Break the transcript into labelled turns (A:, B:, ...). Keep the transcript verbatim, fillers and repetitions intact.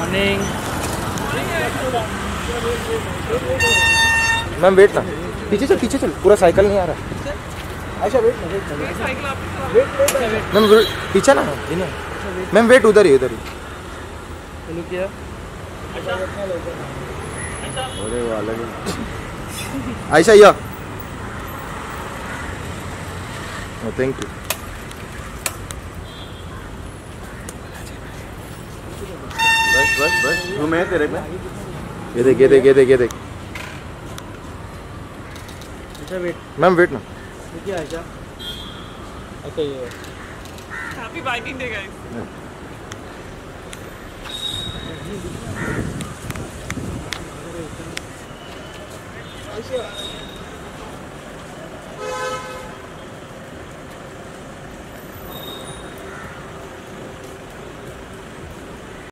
A: Morning
B: ma'am wait ना, पीछे चल पीछे चल, पूरा साइकिल नहीं आ रहा। आयशा वेट ना, वेट ना, मैम पीछे ना मैम, वेट उधर ही उधर ही।
A: चलो क्या
B: अरे वाला आयशा या थैंक यू।
C: बस बस बस घूमे तेरे में।
B: ये देख ये देख ये देख ये देख।
A: अच्छा वेट
B: मैम वेट ना।
A: क्या आयशा? अच्छा ये
D: हैप्पी बाइकिंग डे गाइस।